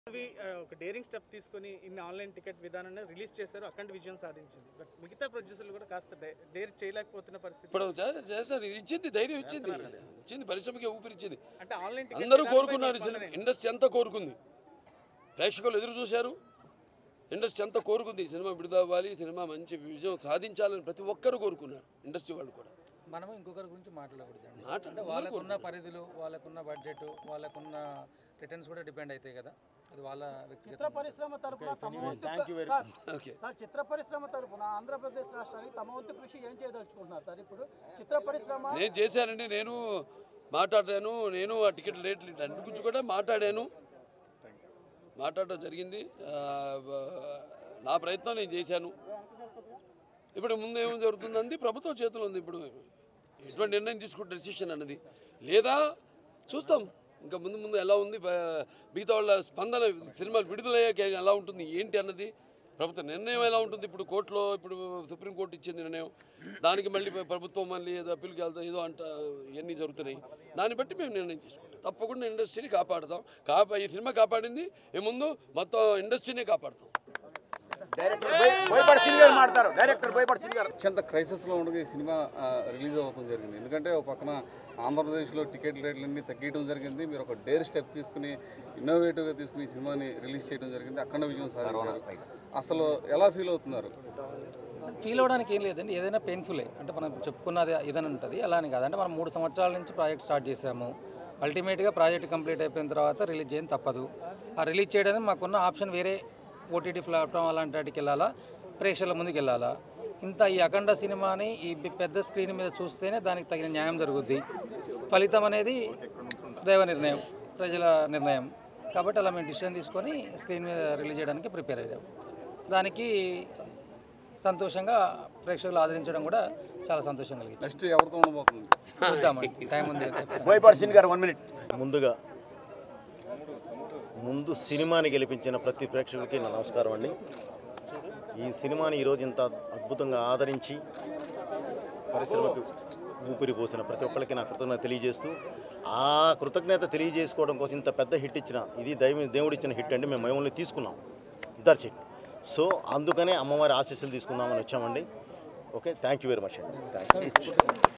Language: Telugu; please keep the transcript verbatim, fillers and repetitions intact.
ఒక డేరింగ్ స్టెప్ తీసుకొని ఇన్ని ఆన్లైన్ టికెట్ విధానాన్ని రిలీజ్ చేశారు, అఖండ విజయం సాధించింది. బట్ మిగతా ప్రొడ్యూసర్లు కూడా కాస్త డేర్ చేయలేకపోతున్న పరిస్థితి. ఇప్పుడు చేస్తారు, ఇచ్చింది ధైర్యం ఇచ్చింది ఇచ్చింది పరిశ్రమకి ఊపిరిచ్చింది. అంటే ఆన్లైన్ అందరూ కోరుకున్నారు, ఇండస్ట్రీ అంతా కోరుకుంది, ప్రేక్షకులు ఎదురు చూశారు, ఇండస్ట్రీ అంతా కోరుకుంది సినిమా విడుదలవ్వాలి, సినిమా మంచి విజయం సాధించాలని ప్రతి ఒక్కరు కోరుకున్నారు, ఇండస్ట్రీ వాళ్ళు కూడా. మనం ఇంకొకరి గురించి మాట్లాడకూడదు అంటే వాళ్ళకున్న పరిధులు, వాళ్ళకున్న బడ్జెట్, వాళ్ళకున్న రిటర్న్స్ కూడా డిపెండ్ అవుతాయి కదా. అది వాళ్ళ చిత్ర పరిశ్రమ తరపున తమ వంతు సార్ చిత్ర పరిశ్రమ తరపున ఆంధ్రప్రదేశ్ రాష్ట్రానికి తమ వంతు కృషి ఏం చేయదలుచుకుంటున్నారు సార్? ఇప్పుడు చిత్ర పరిశ్రమ నేను చేశానండి, నేను మాట్లాడాను, నేను ఆ టికెట్ రేట్లు అన్ని గురించి కూడా మాట్లాడాను, మాట్లాడటం జరిగింది. నా ప్రయత్నం నేను చేశాను. ఇప్పుడు ముందు ఏం జరుగుతుందండి, ప్రభుత్వం చేతిలో ఉంది. ఇప్పుడు ఎటువంటి నిర్ణయం తీసుకుంటే డెసిషన్ అన్నది లేదా చూస్తాం, ఇంకా ముందు ముందు ఎలా ఉంది, మిగతా వాళ్ళ స్పందన సినిమాలు విడుదలయ్యాక ఎలా ఉంటుంది ఏంటి అన్నది ప్రభుత్వ నిర్ణయం ఎలా ఉంటుంది. ఇప్పుడు కోర్టులో ఇప్పుడు సుప్రీంకోర్టు ఇచ్చింది నిర్ణయం, దానికి మళ్ళీ ప్రభుత్వం మళ్ళీ ఏదో అప్పీల్కి వెళ్తాం, ఏదో అంట ఇవన్నీ జరుగుతున్నాయి. దాన్ని బట్టి మేము నిర్ణయం తీసుకుంటాం. తప్పకుండా ఇండస్ట్రీని కాపాడుతాం. కాపా ఈ సినిమా కాపాడింది, ఈ ముందు మొత్తం ఇండస్ట్రీనే కాపాడుతాం. అత్యంత క్రైసిస్లో ఉండగా ఈ సినిమా రిలీజ్ అవ్వడం జరిగింది. ఎందుకంటే ఒక పక్కన ఆంధ్రప్రదేశ్లో టికెట్ రేట్లన్నీ తగ్గించడం జరిగింది. మీరు ఒక డేర్ స్టెప్ తీసుకుని ఇన్నోవేటివ్గా తీసుకుని ఈ సినిమాని రిలీజ్ చేయడం జరిగింది, అఖండ విజయం సాధించారు. అసలు ఎలా ఫీల్ అవుతున్నారు? ఫీల్ అవ్వడానికి ఏం లేదండి, ఏదైనా పెయిన్ఫుల్లే. అంటే మనం చెప్పుకున్నది ఏదైనా ఉంటుంది, అలా అని కాదంటే మనం మూడు సంవత్సరాల నుంచి ప్రాజెక్ట్ స్టార్ట్ చేసాము. అల్టిమేట్గా ప్రాజెక్ట్ కంప్లీట్ అయిపోయిన తర్వాత రిలీజ్ చేయడం తప్పదు. ఆ రిలీజ్ చేయడానికి మాకున్న ఆప్షన్ వేరే ఓటీటీ ప్లాట్ఫామ్ అలాంటి వాటికి వెళ్ళాలా, ప్రేక్షకుల ముందుకు వెళ్ళాలా. ఇంత ఈ అఖండ సినిమాని ఈ పెద్ద స్క్రీన్ మీద చూస్తేనే దానికి తగిన న్యాయం జరుగుద్ది. ఫలితం అనేది దైవ నిర్ణయం, ప్రజల నిర్ణయం. కాబట్టి అలా మేము డిసిషన్ తీసుకొని స్క్రీన్ మీద రిలీజ్ చేయడానికి ప్రిపేర్ అయ్యాము. దానికి సంతోషంగా ప్రేక్షకులు ఆదరించడం కూడా చాలా సంతోషం కలిగింది. నెక్స్ట్ ఎవరితో ఉండబోతుంది చూద్దామండి, టైం ఉంది. ముందుగా ముందు సినిమాని గెలిపించిన ప్రతి ప్రేక్షకులకి నా నమస్కారం అండి. ఈ సినిమాని ఈరోజు ఇంత అద్భుతంగా ఆదరించి పరిశ్రమకు ఊపిరి పోసిన ప్రతి ఒక్కరికి నా కృతజ్ఞత తెలియజేస్తూ, ఆ కృతజ్ఞత తెలియజేసుకోవడం కోసం ఇంత పెద్ద హిట్ ఇచ్చిన ఇది దైవ దేవుడు ఇచ్చిన హిట్ అండి. మేము ఓన్లీ తీసుకున్నాం దట్స్ ఇట్. సో అందుకనే అమ్మవారి ఆశీస్సులు తీసుకుందామని వచ్చామండి. Okay, thank you very much అండి. Thank you.